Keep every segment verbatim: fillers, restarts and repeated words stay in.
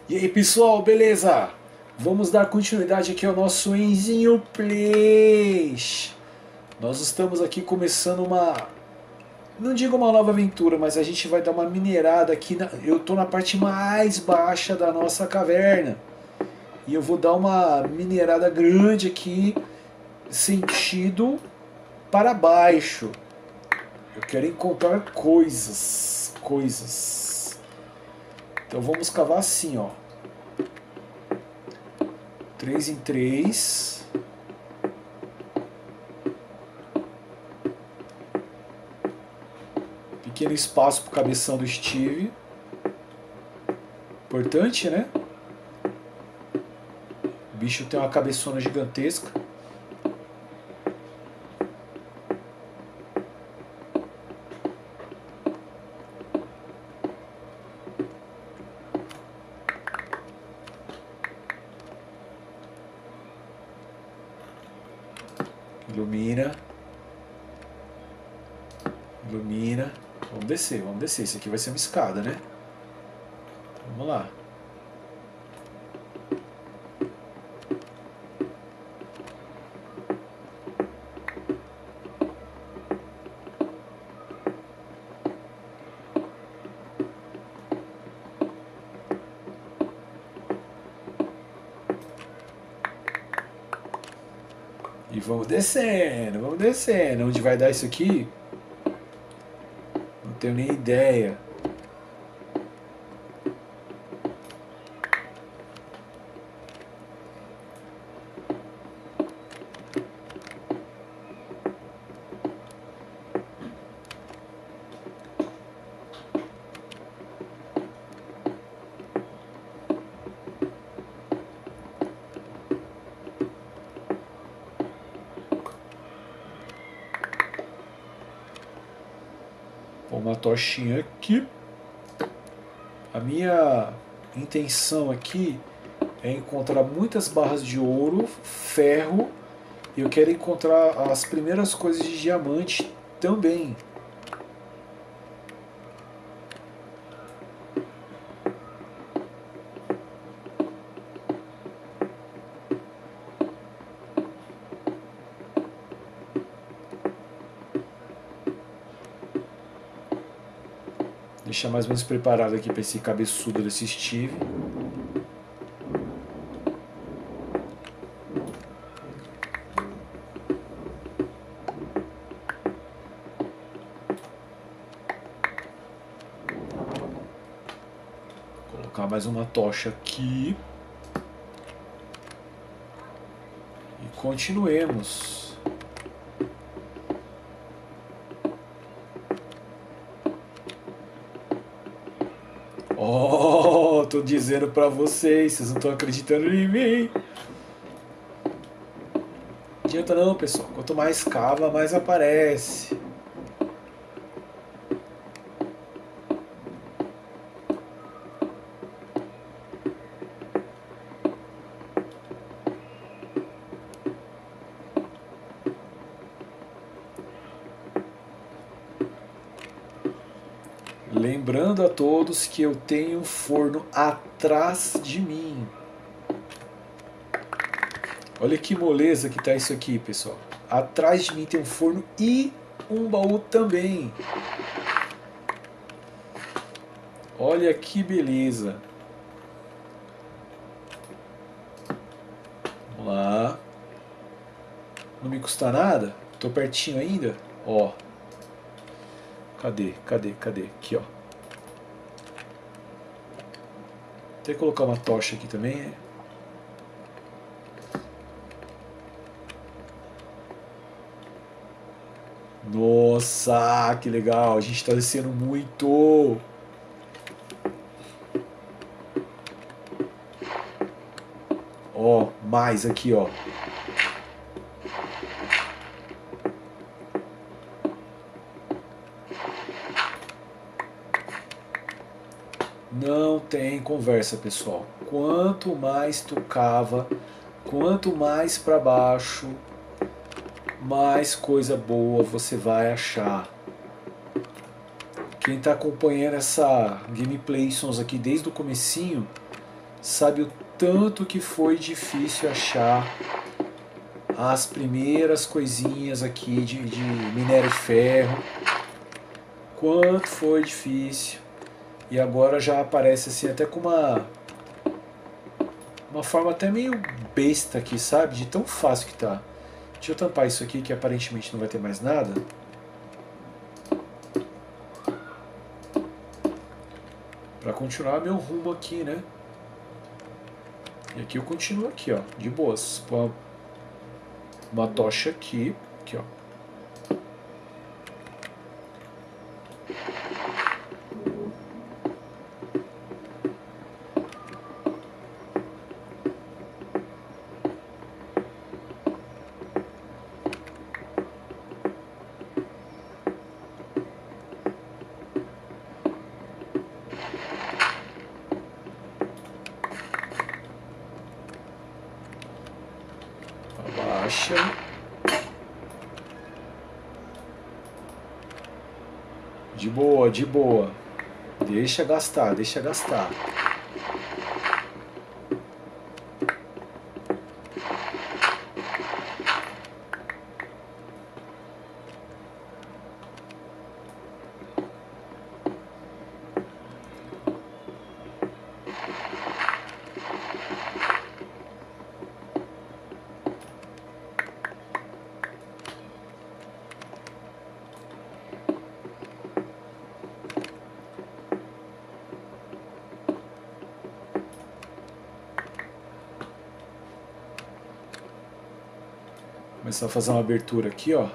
E aí pessoal, beleza? Vamos dar continuidade aqui ao nosso Enzinho Plays. Nós estamos aqui começando uma, não digo uma nova aventura, mas a gente vai dar uma minerada aqui. Na, eu tô na parte mais baixa da nossa caverna. E eu vou dar uma minerada grande aqui, sentido para baixo. Eu quero encontrar coisas, coisas. Então vamos cavar assim, ó. Três em três. Pequeno espaço pro cabeção do Steve. Importante, né? O bicho tem uma cabeçona gigantesca. Ilumina. Ilumina. Vamos descer, vamos descer. Isso aqui vai ser uma escada, né? Vamos lá. E vamos descendo, vamos descendo. Onde vai dar isso aqui? Não tenho nem ideia. Uma tochinha aqui. A minha intenção aqui é encontrar muitas barras de ouro, ferro, e eu quero encontrar as primeiras coisas de diamante também. Deixar mais ou menos preparado aqui para esse cabeçudo desse Steve. Vou colocar mais uma tocha aqui. E continuemos. Oh, tô dizendo pra vocês, vocês não estão acreditando em mim. Não adianta não, pessoal. Quanto mais cava, mais aparece. Lembrando a todos que eu tenho um forno atrás de mim. Olha que moleza que tá isso aqui, pessoal. Atrás de mim tem um forno e um baú também. Olha que beleza. Vamos lá. Não me custa nada. Tô pertinho ainda. Ó. Cadê? Cadê? Cadê? Aqui, ó. Tem que colocar uma tocha aqui também. Nossa, que legal. A gente está descendo muito. Ó, mais aqui, ó. Não tem conversa, pessoal. Quanto mais tu cava, quanto mais para baixo, mais coisa boa você vai achar. Quem está acompanhando essa gameplay Sons aqui desde o comecinho sabe o tanto que foi difícil achar as primeiras coisinhas aqui de, de minério de ferro. Quanto foi difícil. E agora já aparece assim até com uma uma forma até meio besta aqui, sabe? De tão fácil que tá. Deixa eu tampar isso aqui que aparentemente não vai ter mais nada. Para continuar meu rumo aqui, né? E aqui eu continuo aqui, ó, de boas. Põe uma tocha aqui, aqui, ó. Abaixa. De boa, de boa. Deixa gastar, deixa gastar. Começar a fazer uma abertura aqui, ó.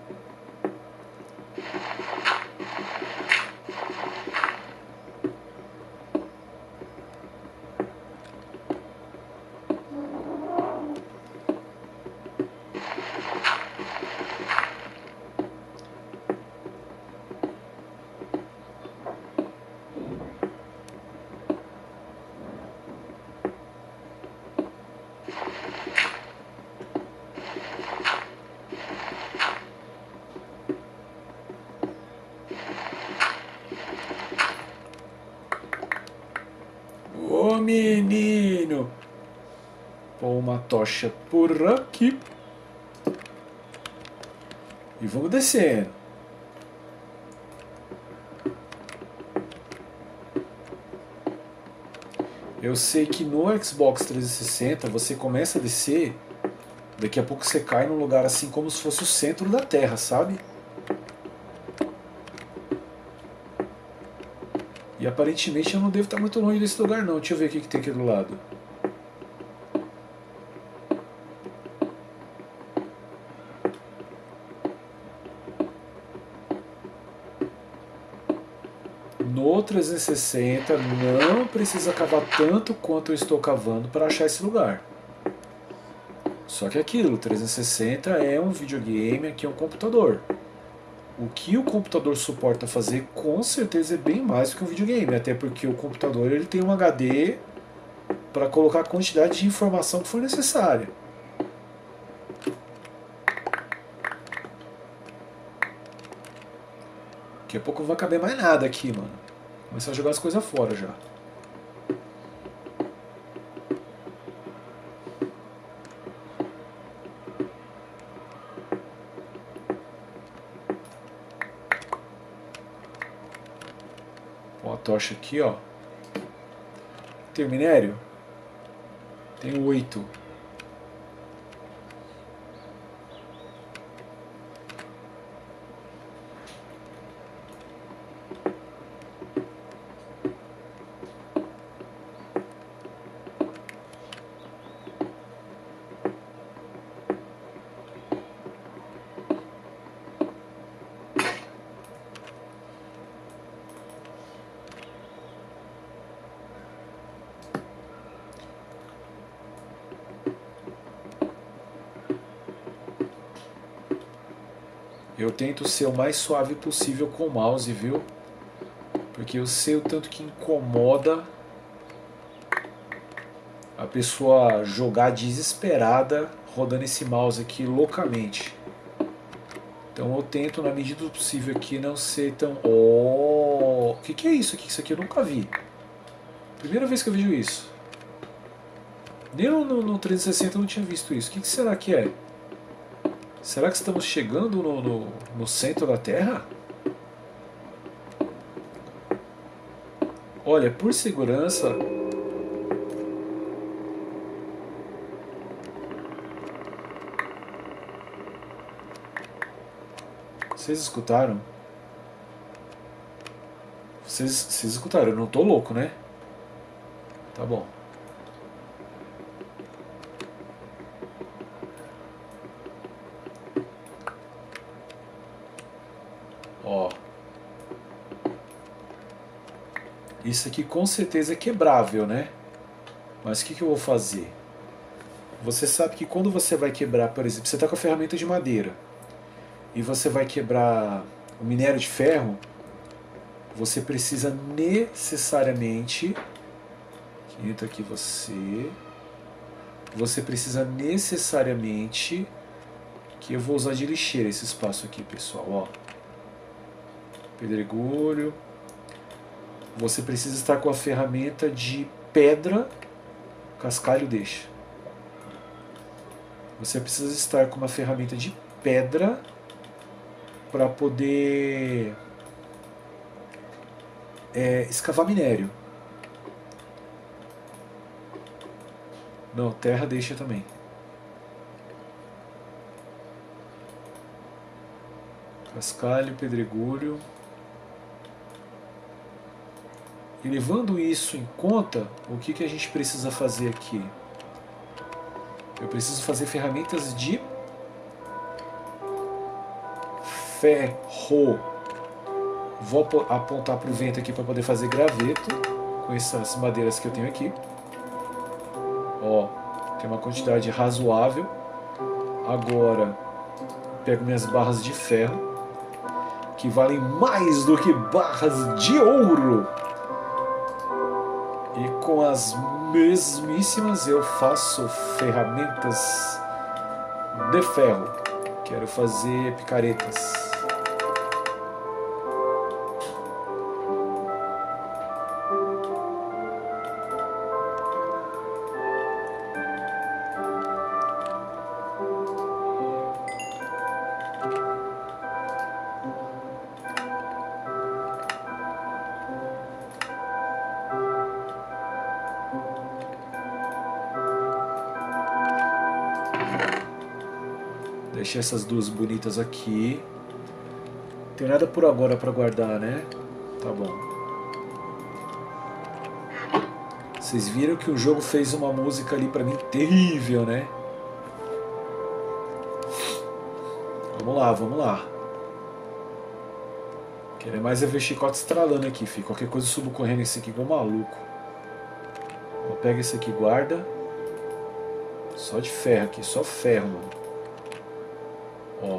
Ô menino! Pôr uma tocha por aqui. E vamos descendo. Eu sei que no Xbox trezentos e sessenta você começa a descer, daqui a pouco você cai num lugar assim como se fosse o centro da Terra, sabe? E aparentemente eu não devo estar muito longe desse lugar não. Deixa eu ver o que tem aqui do lado. No trezentos e sessenta não precisa cavar tanto quanto eu estou cavando para achar esse lugar. Só que aquilo, o trezentos e sessenta é um videogame, aqui é um computador. O que o computador suporta fazer com certeza é bem mais do que um videogame, até porque o computador ele tem um H D para colocar a quantidade de informação que for necessária. Daqui a pouco não vai caber mais nada aqui, mano. Vou começar a jogar as coisas fora já. Ó, a tocha aqui, ó. Tem minério? Tem oito. Eu tento ser o mais suave possível com o mouse, viu? Porque eu sei o tanto que incomoda a pessoa jogar desesperada rodando esse mouse aqui loucamente. Então eu tento, na medida do possível aqui, não ser tão... Oh, o que, que é isso aqui? Isso aqui eu nunca vi. Primeira vez que eu vejo isso. Nem no, no, no trezentos e sessenta eu não tinha visto isso. O que, que será que é? Será que estamos chegando no, no, no centro da Terra? Olha, por segurança... Vocês escutaram? Vocês, vocês escutaram, eu não tô louco, né? Tá bom. Ó. Isso aqui com certeza é quebrável, né? Mas o que, que eu vou fazer? Você sabe que quando você vai quebrar, por exemplo, você está com a ferramenta de madeira e você vai quebrar o minério de ferro, você precisa necessariamente... Entra aqui você... Você precisa necessariamente... Que eu vou usar de lixeira esse espaço aqui, pessoal. Ó. Pedregulho. Você precisa estar com a ferramenta de pedra. Cascalho deixa. Você precisa estar com uma ferramenta de pedra para poder é, escavar minério. Não, terra deixa também. Cascalho, pedregulho. E levando isso em conta, o que, que a gente precisa fazer aqui? Eu preciso fazer ferramentas de ferro. Vou apontar para o vento aqui para poder fazer graveto com essas madeiras que eu tenho aqui. Ó, tem uma quantidade razoável. Agora, pego minhas barras de ferro, que valem mais do que barras de ouro. E com as mesmíssimas eu faço ferramentas de ferro. Quero fazer picaretas. Deixei essas duas bonitas aqui. Não tem nada por agora para guardar, né? Tá bom. Vocês viram que o jogo fez uma música ali pra mim terrível, né? Vamos lá, vamos lá. Querer mais é ver chicote estralando aqui, filho. Qualquer coisa eu subo correndo esse aqui igual maluco. Ó, pega esse aqui, guarda. Só de ferro aqui, só ferro, mano. Ó.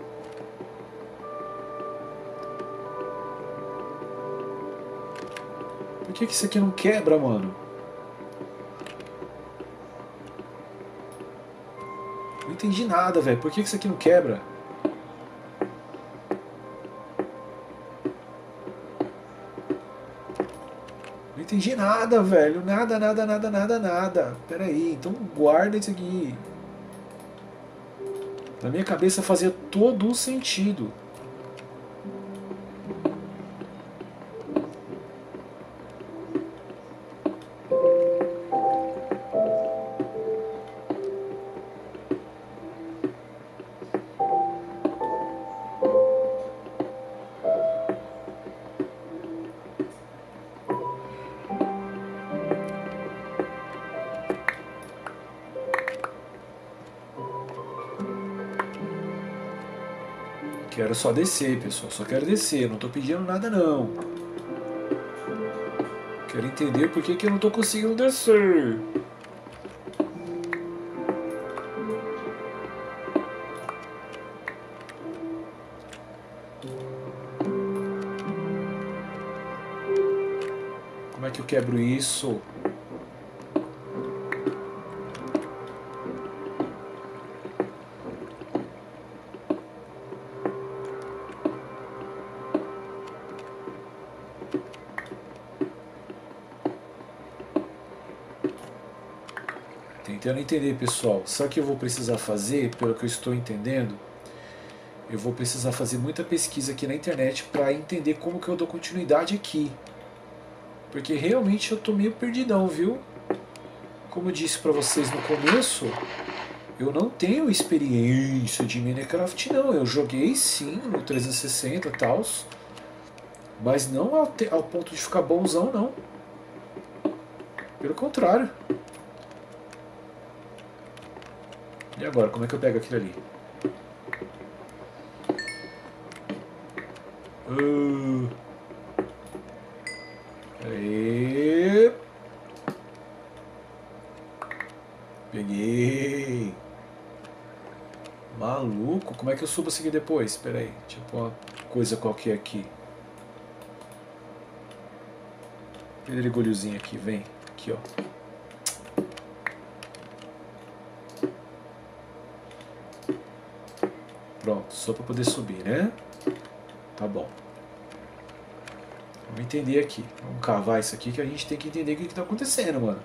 Por que que isso aqui não quebra, mano? Não entendi nada, velho. Por que que isso aqui não quebra? Não entendi nada, velho. Nada, nada, nada, nada, nada. Pera aí, então guarda isso aqui. Na minha cabeça fazia todo o sentido. Quero só descer, pessoal. Só quero descer. Não tô pedindo nada, não. Quero entender por que que eu não tô conseguindo descer. Como é que eu quebro isso? Tentando entender, pessoal. Sabe o que eu vou precisar fazer, pelo que eu estou entendendo? Eu vou precisar fazer muita pesquisa aqui na internet para entender como que eu dou continuidade aqui. Porque realmente eu tô meio perdidão, viu? Como eu disse para vocês no começo, eu não tenho experiência de Minecraft não. Eu joguei sim no trezentos e sessenta e tal, mas não ao, te, ao ponto de ficar bonzão não. Pelo contrário. E agora, como é que eu pego aquilo ali? Uh, aí. Peguei. Maluco, como é que eu subo seguir depois? Espera aí, tipo uma coisa qualquer aqui. Pedregulhozinho aqui, vem. Aqui, ó. Pronto, só para poder subir, né? Tá bom. Vamos entender aqui. Vamos cavar isso aqui que a gente tem que entender o que está acontecendo, mano.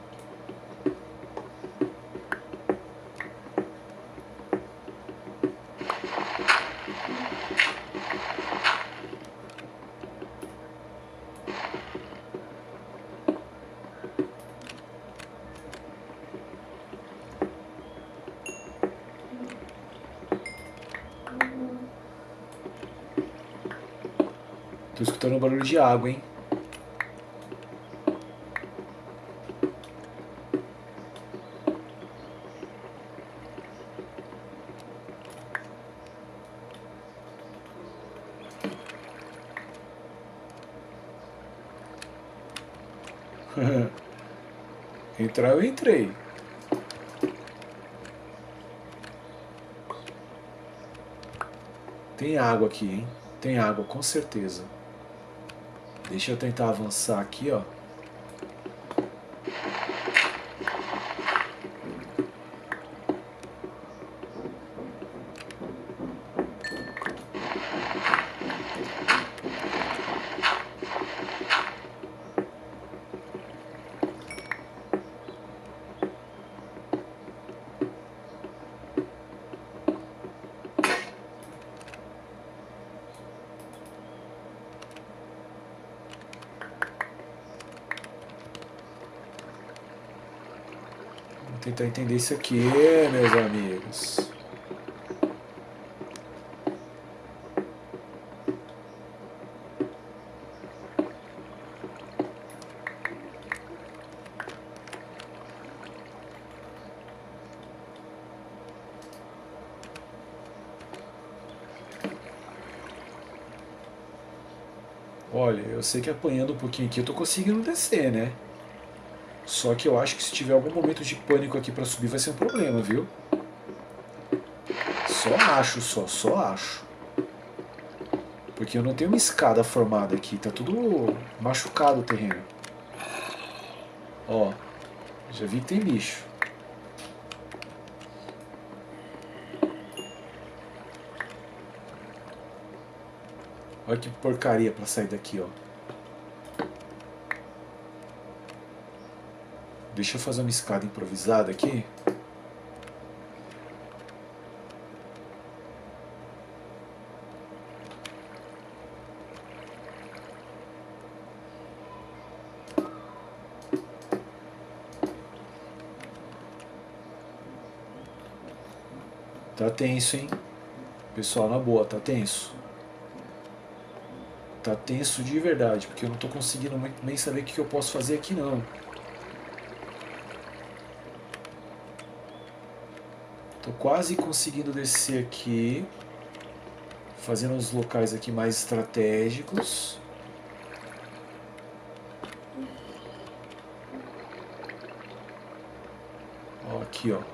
Tô escutando um barulho de água, hein? Entrar eu entrei. Tem água aqui, hein? Tem água, com certeza. Deixa eu tentar avançar aqui, ó. Tentar entender isso aqui, meus amigos. Olha, eu sei que apanhando um pouquinho aqui eu tô conseguindo descer, né? Só que eu acho que se tiver algum momento de pânico aqui pra subir vai ser um problema, viu? Só acho, só, só acho. Porque eu não tenho uma escada formada aqui, tá tudo machucado o terreno. Ó, já vi que tem bicho. Olha que porcaria pra sair daqui, ó. Deixa eu fazer uma escada improvisada aqui. Tá tenso, hein? Pessoal, na boa, tá tenso. Tá tenso de verdade, porque eu não tô conseguindo nem saber o que eu posso fazer aqui, não. Tô quase conseguindo descer aqui, fazendo os locais aqui mais estratégicos. Ó, aqui, ó.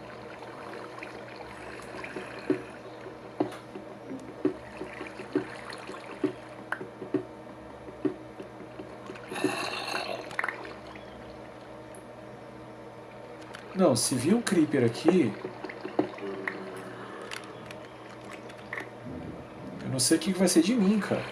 Não, se vir um creeper aqui, eu não sei o que vai ser de mim, cara.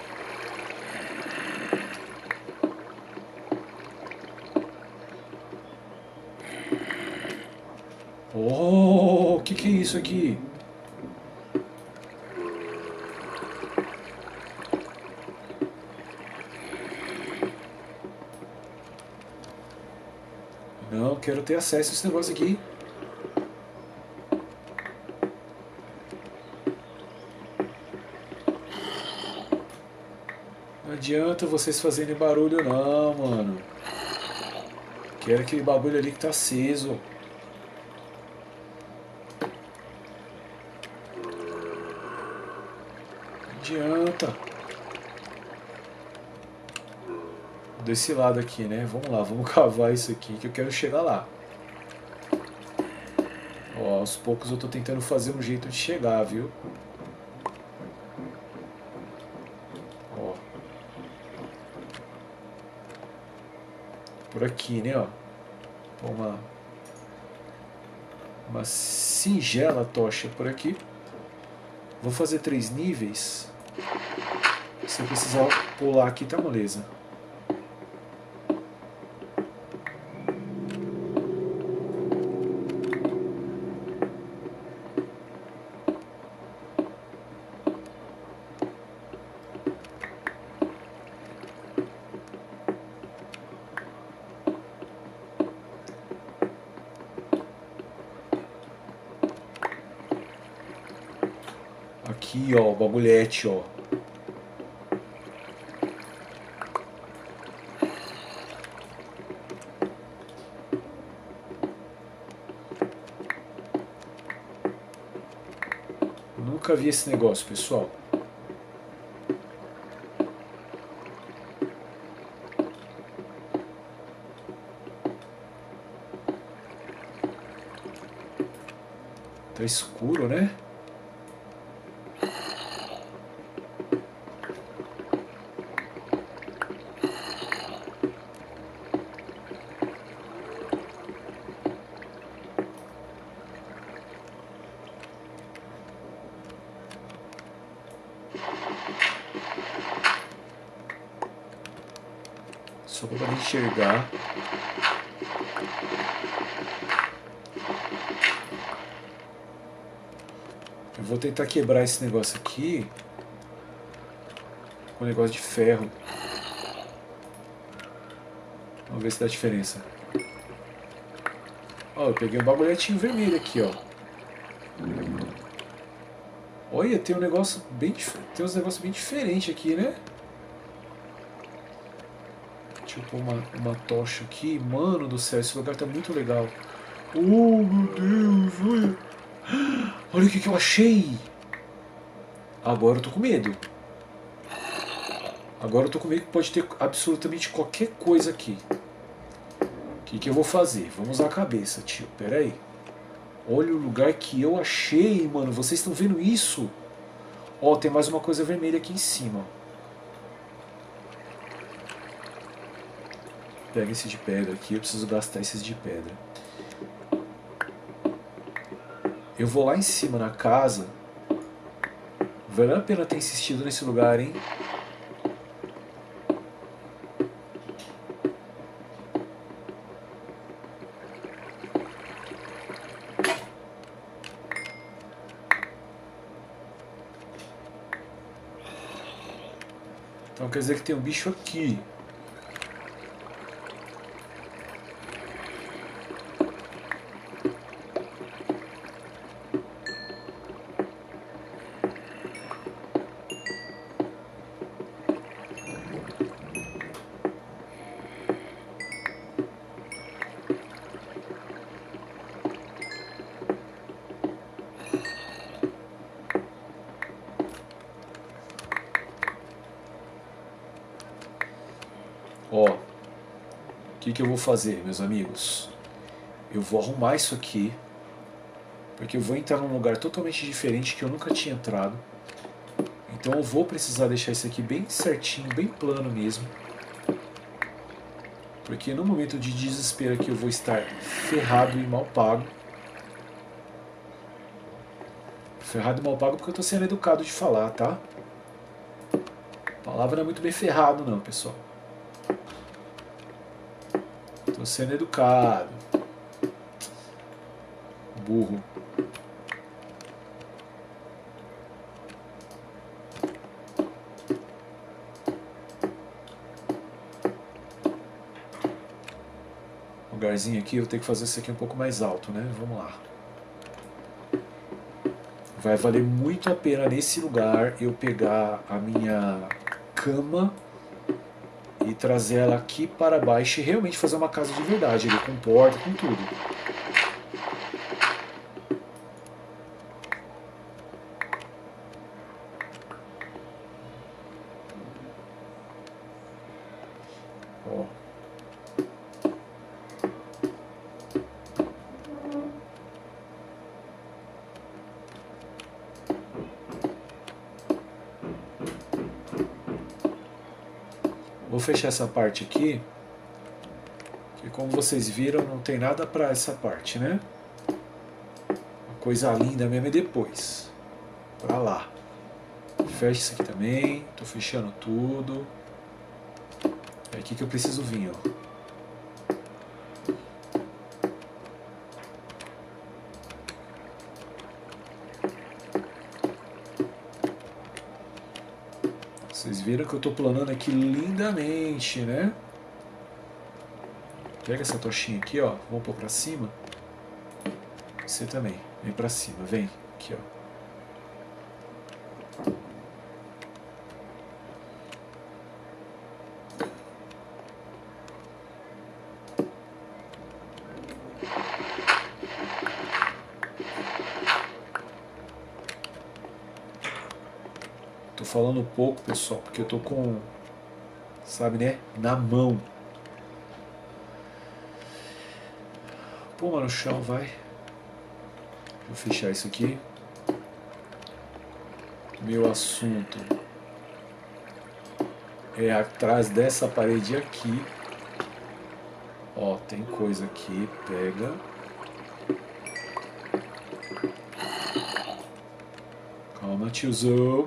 Oh, o que, que é isso aqui? Não, quero ter acesso a esse negócio aqui. Não adianta vocês fazerem barulho não, mano. Quero aquele bagulho ali que tá aceso. Não adianta. Desse lado aqui, né? Vamos lá, vamos cavar isso aqui que eu quero chegar lá. Ó, aos poucos eu tô tentando fazer um jeito de chegar, viu? Ó. Por aqui, né, ó. Uma, uma singela tocha por aqui. Vou fazer três níveis. Se eu precisar pular aqui, tá moleza. Aqui, ó, o bagulhete, ó. Nunca vi esse negócio, pessoal. Tá escuro, né? Só para enxergar. Eu vou tentar quebrar esse negócio aqui com um negócio de ferro. Vamos ver se dá diferença. Ó, eu peguei um bagulhetinho vermelho aqui, ó. Olha, tem um negócio bem, tem uns negócios bem diferentes aqui, né? Deixa eu pôr uma, uma tocha aqui. Mano do céu, esse lugar tá muito legal. Oh, meu Deus, olha. Olha o que, que eu achei. Agora eu tô com medo. Agora eu tô com medo que pode ter absolutamente qualquer coisa aqui. O que, que eu vou fazer? Vamos usar a cabeça, tio. Pera aí. Olha o lugar que eu achei, mano. Vocês estão vendo isso? Ó, tem mais uma coisa vermelha aqui em cima. Pega esse de pedra aqui. Eu preciso gastar esses de pedra. Eu vou lá em cima na casa. Valeu a pena ter insistido nesse lugar, hein? Então quer dizer que tem um bicho aqui. Ó, o que, que eu vou fazer, meus amigos? Eu vou arrumar isso aqui, porque eu vou entrar num lugar totalmente diferente que eu nunca tinha entrado. Então eu vou precisar deixar isso aqui bem certinho, bem plano mesmo. Porque no momento de desespero aqui eu vou estar ferrado e mal pago. Ferrado e mal pago porque eu tô sendo educado de falar, tá? A palavra não é muito bem ferrado não, pessoal. Tô sendo educado. burro. Lugarzinho aqui, eu tenho que fazer isso aqui um pouco mais alto, né? Vamos lá. Vai valer muito a pena nesse lugar eu pegar a minha cama e trazer ela aqui para baixo e realmente fazer uma casa de verdade, ali, com porta, com tudo. Ó. Vou fechar essa parte aqui, que como vocês viram não tem nada para essa parte, né? A coisa linda mesmo é depois, para lá. Fecha isso aqui também, tô fechando tudo. É aqui que eu preciso vir, ó. Vocês viram que eu estou planando aqui lindamente, né? Pega essa tochinha aqui, ó. Vamos pôr pra cima. Você também. Vem pra cima, vem. Aqui, ó. Tô falando pouco, pessoal, porque eu tô com, sabe, né, na mão. Pô, mano, no chão, vai. Vou fechar isso aqui. Meu assunto é atrás dessa parede aqui. Ó, tem coisa aqui, pega. Calma, tiozão.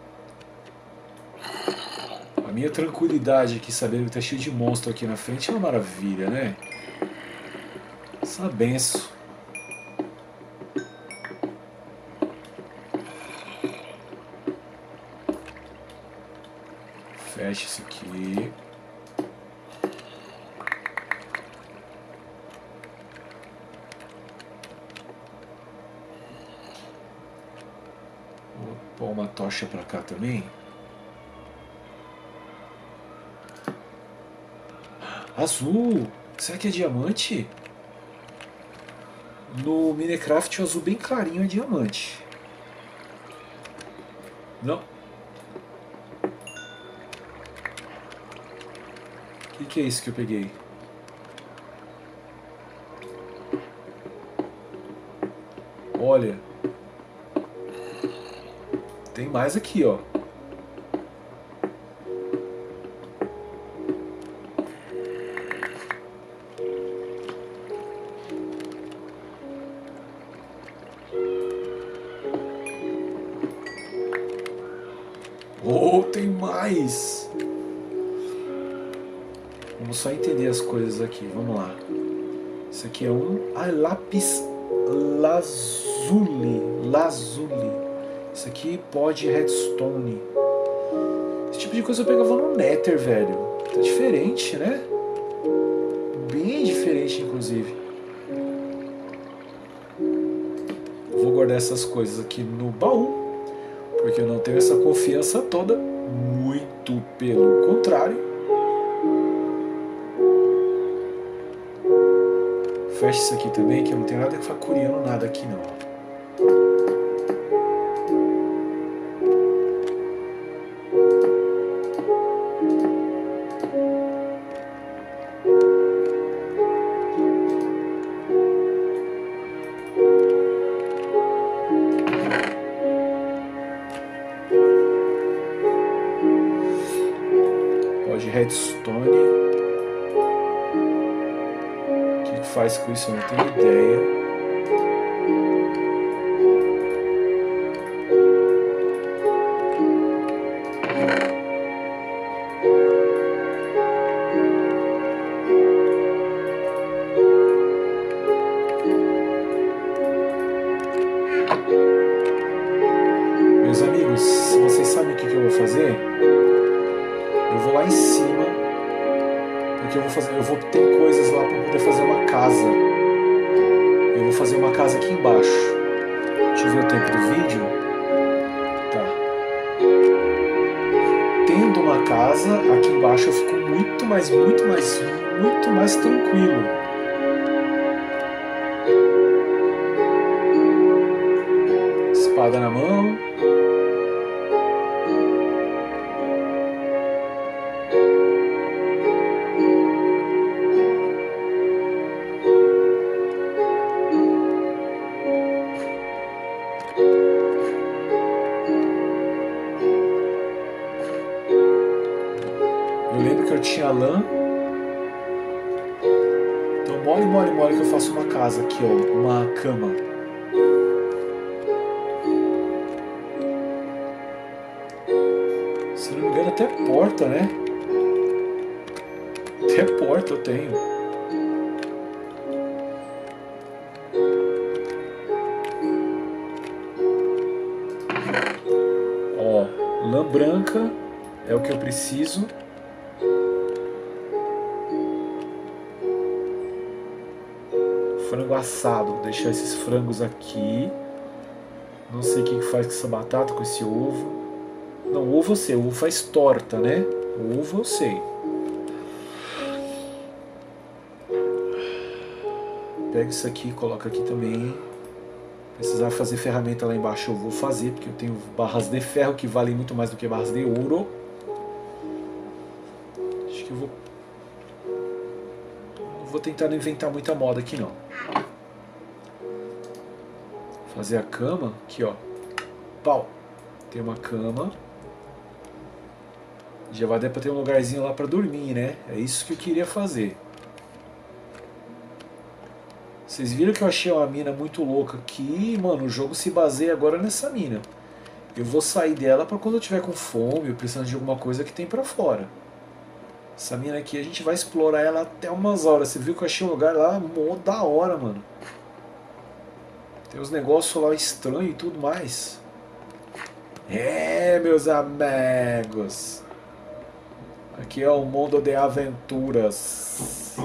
A minha tranquilidade aqui, sabendo que tá cheio de monstro aqui na frente, é uma maravilha, né? Essa benção. Fecha isso aqui. Vou pôr uma tocha pra cá também. Azul! Será que é diamante? No Minecraft o azul bem clarinho é diamante. Não. O que, que é isso que eu peguei? Olha. Tem mais aqui, ó. Oh, tem mais! Vamos só entender as coisas aqui, vamos lá. Isso aqui é um ah, lápis lazuli, lazuli. Isso aqui pode redstone. Esse tipo de coisa eu pegava no Nether, velho. Tá diferente, né? Bem diferente, inclusive. Vou guardar essas coisas aqui no baú, porque eu não tenho essa confiança toda. Muito pelo contrário. Fecha isso aqui também, que eu não tenho nada que ficar curiando nada aqui não. Pode redstone. O que faz com isso eu não tenho ideia. Porque eu vou fazer, eu vou ter coisas lá para poder fazer uma casa. Eu vou fazer uma casa aqui embaixo. Deixa eu ver o tempo do vídeo. Tá. Tendo uma casa aqui embaixo eu fico muito mais, muito mais, muito mais tranquilo. Espada na mão. Eu lembro que eu tinha lã. Então mole, mole, mole que eu faço uma casa aqui, ó, uma cama. Se não me engano até porta, né? Até porta eu tenho. Ó, lã branca é o que eu preciso. Frango assado, vou deixar esses frangos aqui. Não sei o que faz com essa batata, com esse ovo. Não, ovo eu sei, o ovo faz torta, né? O ovo eu sei. Pega isso aqui e coloca aqui também. Precisar fazer ferramenta lá embaixo eu vou fazer, porque eu tenho barras de ferro que valem muito mais do que barras de ouro. Acho que eu vou... Não vou tentar não inventar muita moda aqui não. Fazer a cama, aqui ó. Pau! Tem uma cama. Já vai dar pra ter um lugarzinho lá pra dormir, né? É isso que eu queria fazer. Vocês viram que eu achei uma mina muito louca aqui, mano, o jogo se baseia agora nessa mina. Eu vou sair dela pra quando eu tiver com fome ou precisando de alguma coisa que tem pra fora. Essa mina aqui a gente vai explorar ela até umas horas. Você viu que eu achei um lugar lá mó da hora, mano. Tem uns negócios lá estranhos e tudo mais. É, meus amigos. Aqui é o mundo de aventuras.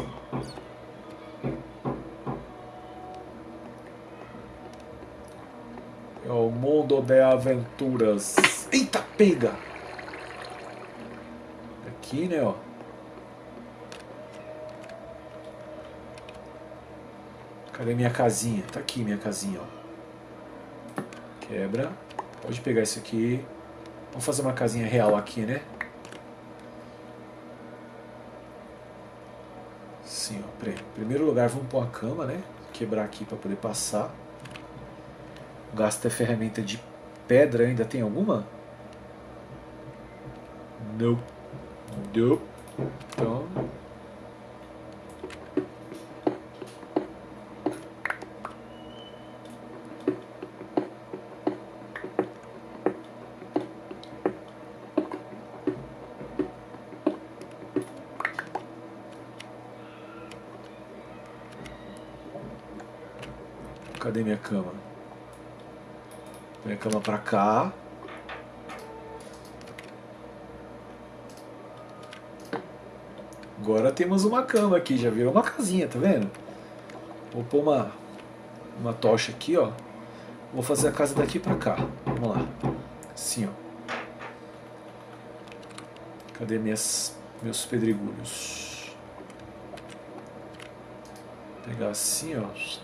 É o mundo de aventuras. Eita, pega! Aqui, né, ó. Cadê minha casinha? Tá aqui minha casinha, ó. Quebra. Pode pegar isso aqui. Vamos fazer uma casinha real aqui, né? Sim, ó. Em primeiro lugar, vamos pôr a cama, né? Quebrar aqui para poder passar. Gasta ferramenta de pedra. Ainda tem alguma? Não. Não. Então... Cadê minha cama? Minha cama pra cá. Agora temos uma cama aqui, já virou uma casinha, tá vendo? Vou pôr uma, uma tocha aqui, ó. Vou fazer a casa daqui pra cá. Vamos lá. Assim, ó. Cadê minhas, meus pedregulhos? Vou pegar assim, ó.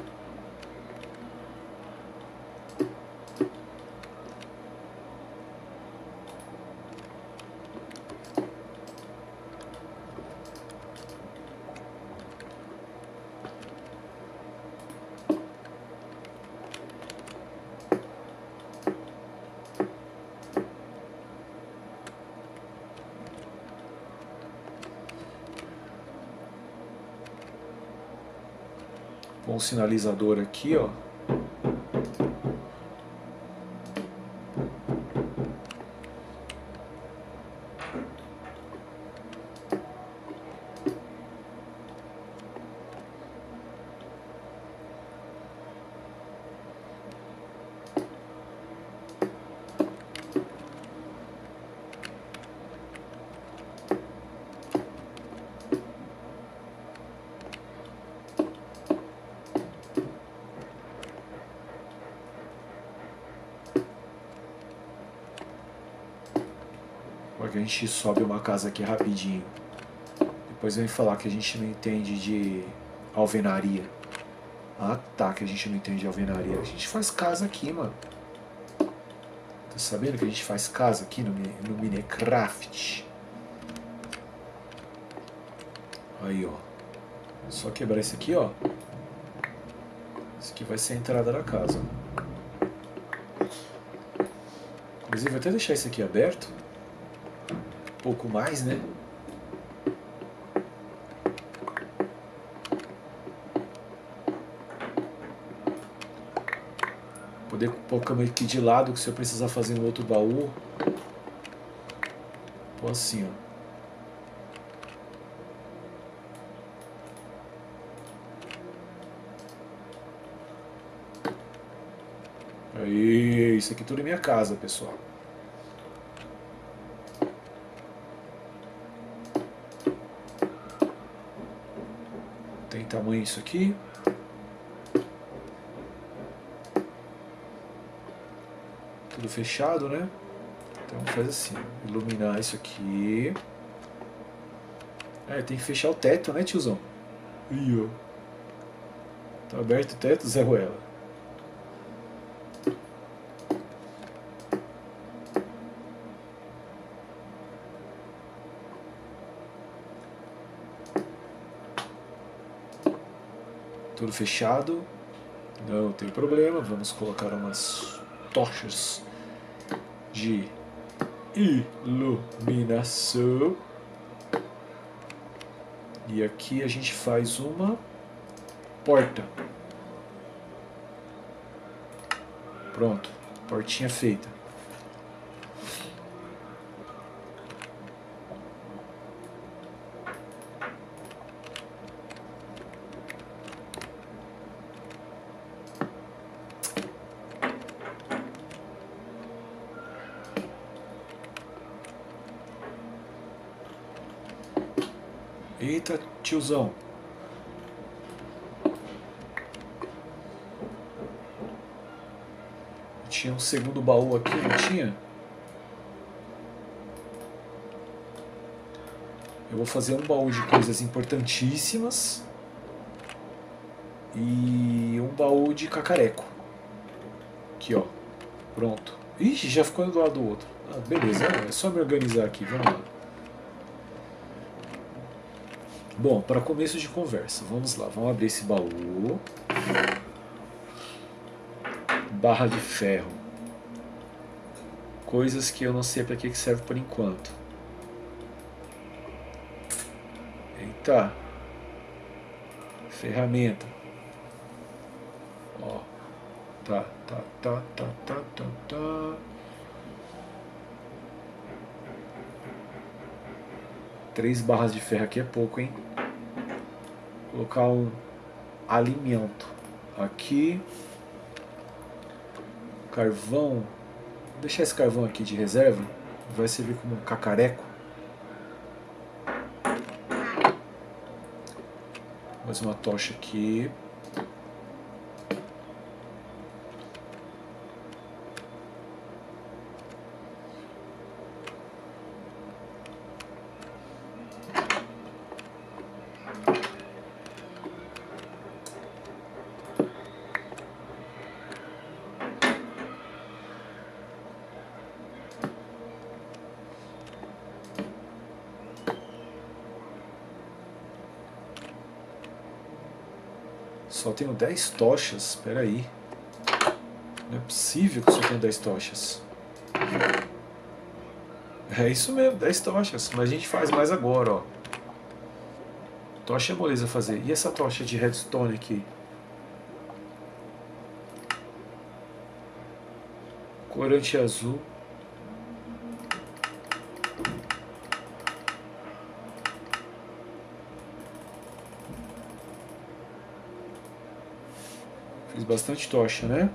Um sinalizador aqui, ó. Para que a gente sobe uma casa aqui rapidinho. Depois vem falar que a gente não entende de alvenaria. Ah tá, que a gente não entende de alvenaria. A gente faz casa aqui, mano. Tá sabendo que a gente faz casa aqui no, no Minecraft? Aí, ó. Só quebrar esse aqui, ó. Esse aqui vai ser a entrada da casa. Inclusive, vou até deixar esse aqui aberto. Um pouco mais, né? Poder pôr a câmera aqui de lado, que se eu precisar fazer um outro baú. Pô, assim, ó. Aí, isso aqui tudo é minha casa, pessoal. Tem tamanho isso aqui. Tudo fechado, né? Então faz assim, iluminar isso aqui. É, tem que fechar o teto, né, tiozão? Ih, ó. Tá aberto o teto, Zé Ruela. Tudo fechado. Não tem problema. Vamos colocar umas tochas de iluminação. E aqui a gente faz uma porta. Pronto, portinha feita. Eita, tiozão. Tinha um segundo baú aqui, não tinha? Eu vou fazer um baú de coisas importantíssimas e um baú de cacareco. Aqui, ó. Pronto. Ixi, já ficou um do lado do outro. Ah, beleza, é só me organizar aqui, vamos lá. Bom, para começo de conversa, vamos lá, vamos abrir esse baú. Barra de ferro. Coisas que eu não sei para que serve por enquanto. Eita. Ferramenta. Ó. Tá, tá, tá, tá, tá, tá, tá. Três barras de ferro aqui é pouco, hein? Vou colocar um alimento aqui. Carvão. Vou deixar esse carvão aqui de reserva. Vai servir como um cacareco. Mais uma tocha aqui. Só tenho dez tochas, espera aí. Não é possível que eu só tenho dez tochas. É isso mesmo, dez tochas. Mas a gente faz mais agora, ó. Tocha é moleza fazer. E essa tocha de redstone aqui? Corante azul. Fiz bastante tocha, né?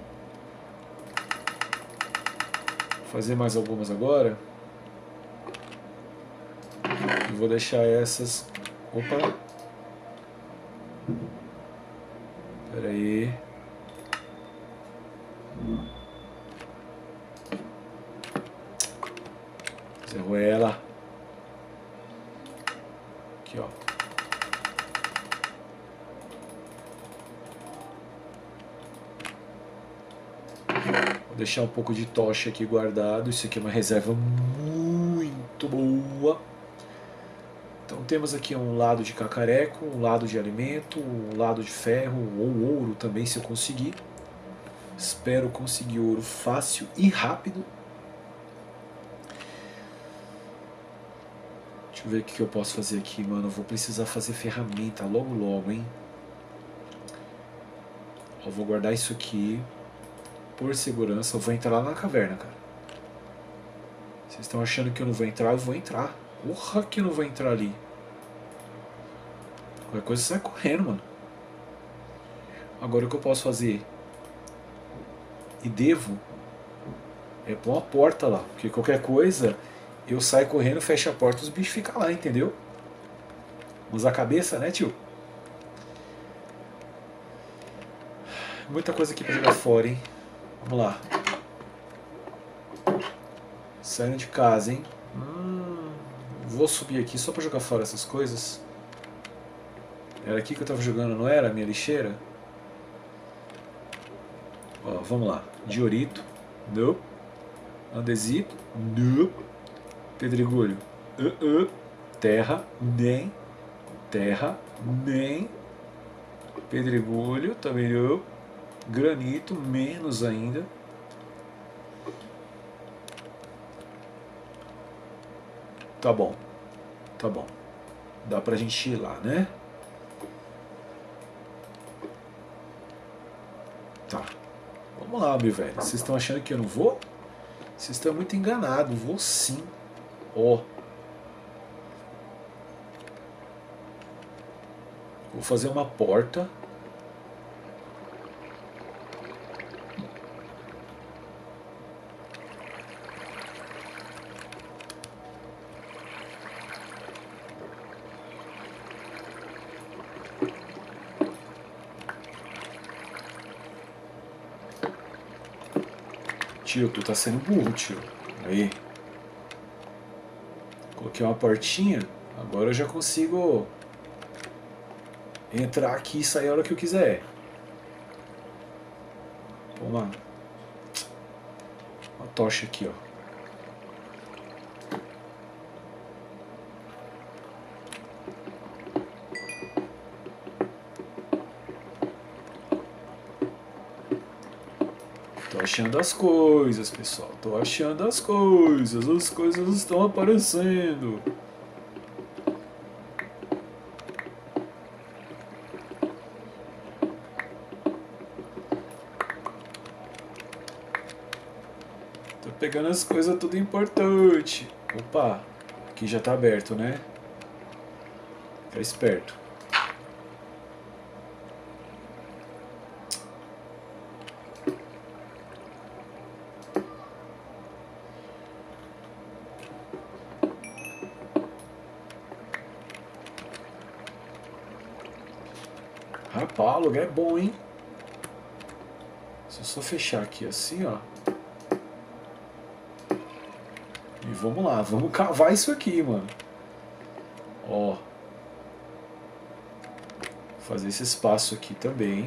Vou fazer mais algumas agora. E vou deixar essas... Opa! Espera aí. Enterrou ela. Aqui, ó. Vou deixar um pouco de tocha aqui guardado. Isso aqui é uma reserva muito boa. Então temos aqui um lado de cacareco, um lado de alimento, um lado de ferro ou ouro também, se eu conseguir. Espero conseguir ouro fácil e rápido. Deixa eu ver o que eu posso fazer aqui, mano. Eu vou precisar fazer ferramenta logo logo, hein. Eu vou guardar isso aqui por segurança. Eu vou entrar lá na caverna, cara. Vocês estão achando que eu não vou entrar? Eu vou entrar. Porra que eu não vou entrar ali. Qualquer coisa sai correndo, mano. Agora o que eu posso fazer? E devo é pôr uma porta lá. Porque qualquer coisa eu saio correndo, fecho a porta e os bichos ficam lá, entendeu? Usa a cabeça, né, tio? Muita coisa aqui pra jogar fora, hein? Vamos lá. Saindo de casa, hein? Hum, vou subir aqui só pra jogar fora essas coisas. Era aqui que eu tava jogando, não era? A minha lixeira? Ó, vamos lá. Diorito. Nope. Andesito. Nope. Pedregulho. Uh -uh. Terra. Nem. Terra. Nem. Pedregulho. Também nope. Granito. Menos ainda. Tá bom. Tá bom. Dá pra gente ir lá, né? Tá. Vamos lá, meu velho. Vocês estão achando que eu não vou? Vocês estão muito enganados. Vou sim. Ó. Vou fazer uma porta. Tio, tu tá sendo burro, tio. Aí. Coloquei uma portinha. Agora eu já consigo entrar aqui e sair a hora que eu quiser. Vamos lá. Uma tocha aqui, ó. Tô achando as coisas, pessoal. Tô achando as coisas. As coisas estão aparecendo. Tô pegando as coisas tudo importante. Opa, aqui já tá aberto, né? Fica esperto. Rapaz, o lugar é bom, hein? Se eu só fechar aqui assim, ó. E vamos lá, vamos cavar isso aqui, mano. Ó. Fazer esse espaço aqui também.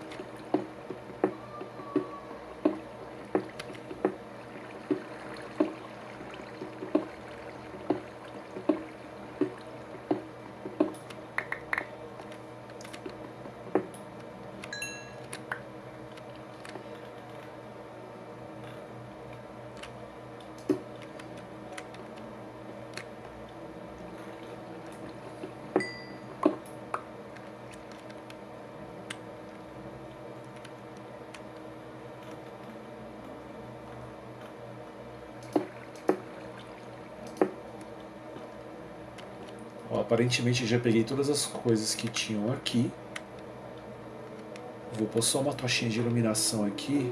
Ó, aparentemente já peguei todas as coisas que tinham aqui. Vou pôr só uma tochinha de iluminação aqui.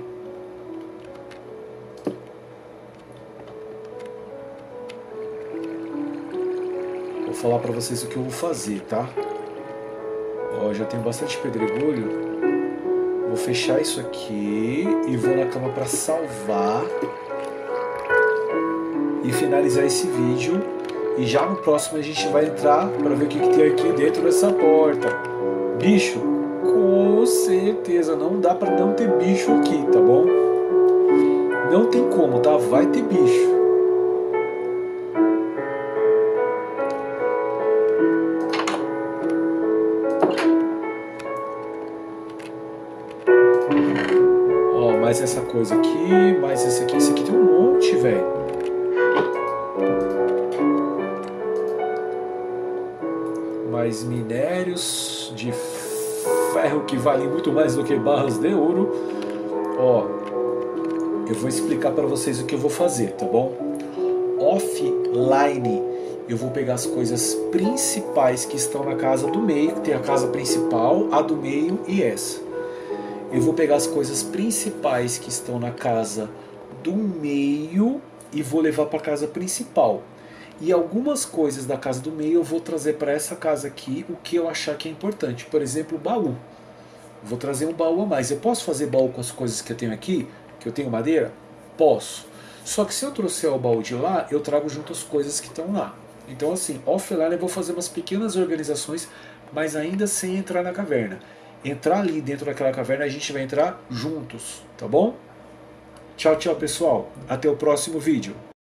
Vou falar pra vocês o que eu vou fazer, tá? Ó, já tenho bastante pedregulho. Vou fechar isso aqui e vou na cama pra salvar. e finalizar esse vídeo. E já no próximo a gente vai entrar para ver o que, que tem aqui dentro dessa porta. Bicho, com certeza não dá para não ter bicho aqui, tá bom? Não tem como, tá? Vai ter bicho. Ó, mais essa coisa aqui, mais esse aqui. Esse aqui tem um monte, velho. Mais minérios de ferro que valem muito mais do que barras de ouro. Ó, eu vou explicar para vocês o que eu vou fazer, tá bom? Offline, eu vou pegar as coisas principais que estão na casa do meio, que tem a casa principal, a do meio e essa. Eu vou pegar as coisas principais que estão na casa do meio e vou levar para a casa principal. E algumas coisas da casa do meio eu vou trazer para essa casa aqui, o que eu achar que é importante. Por exemplo, o baú. Vou trazer um baú a mais. Eu posso fazer baú com as coisas que eu tenho aqui? Que eu tenho madeira? Posso. Só que se eu trouxer o baú de lá, eu trago junto as coisas que estão lá. Então assim, offline eu vou fazer umas pequenas organizações, mas ainda sem entrar na caverna. Entrar ali dentro daquela caverna, a gente vai entrar juntos, tá bom? Tchau, tchau, pessoal. Até o próximo vídeo.